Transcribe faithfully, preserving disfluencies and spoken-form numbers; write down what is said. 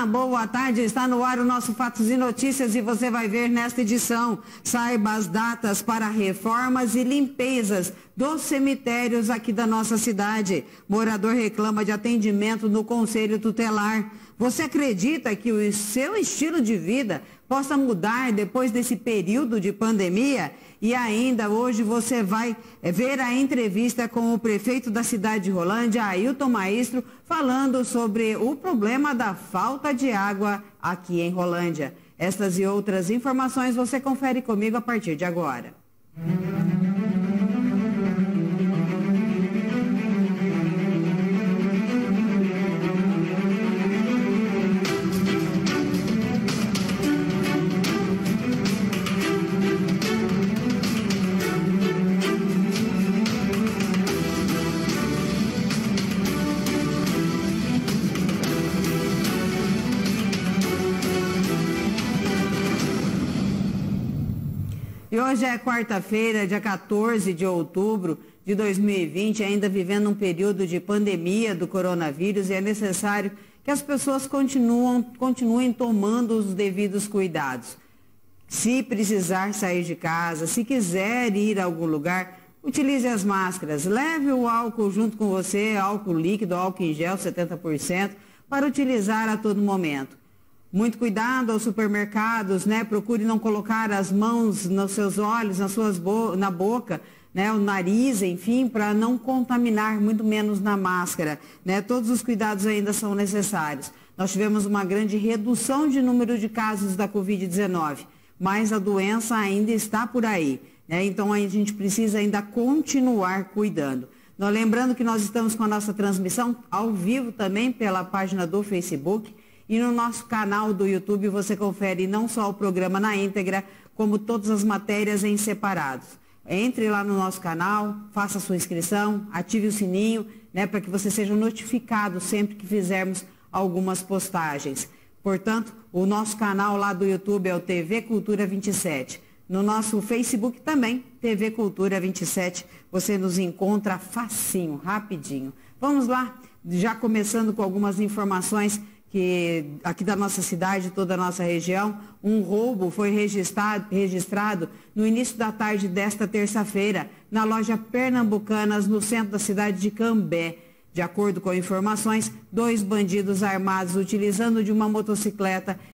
boa tarde, está no ar o nosso Fatos e Notícias e você vai ver nesta edição. Saiba as datas para reformas e limpezas dos cemitérios aqui da nossa cidade. Morador reclama de atendimento no Conselho Tutelar. Você acredita que o seu estilo de vida possa mudar depois desse período de pandemia? E ainda hoje você vai ver a entrevista com o prefeito da cidade de Rolândia, Ailton Maestro, falando sobre o problema da falta de água aqui em Rolândia. Estas e outras informações você confere comigo a partir de agora. E hoje é quarta-feira, dia quatorze de outubro de dois mil e vinte, ainda vivendo um período de pandemia do coronavírus, e é necessário que as pessoas continuam, continuem tomando os devidos cuidados. Se precisar sair de casa, se quiser ir a algum lugar, utilize as máscaras, leve o álcool junto com você, álcool líquido, álcool em gel, setenta por cento, para utilizar a todo momento. Muito cuidado aos supermercados, né? Procure não colocar as mãos nos seus olhos, nas suas bo na boca, né? O nariz, enfim, para não contaminar, muito menos na máscara, né? Todos os cuidados ainda são necessários. Nós tivemos uma grande redução de número de casos da covid dezenove, mas a doença ainda está por aí, né? Então a gente precisa ainda continuar cuidando. Nós, lembrando que nós estamos com a nossa transmissão ao vivo também pela página do Facebook. E no nosso canal do YouTube você confere não só o programa na íntegra, como todas as matérias em separados. Entre lá no nosso canal, faça a sua inscrição, ative o sininho, né, para que você seja notificado sempre que fizermos algumas postagens. Portanto, o nosso canal lá do YouTube é o T V Cultura vinte e sete. No nosso Facebook também, T V Cultura vinte e sete. Você nos encontra facinho, rapidinho. Vamos lá, já começando com algumas informações que aqui da nossa cidade, toda a nossa região. Um roubo foi registrado, registrado no início da tarde desta terça-feira, na loja Pernambucanas, no centro da cidade de Cambé. De acordo com informações, dois bandidos armados utilizando de uma motocicleta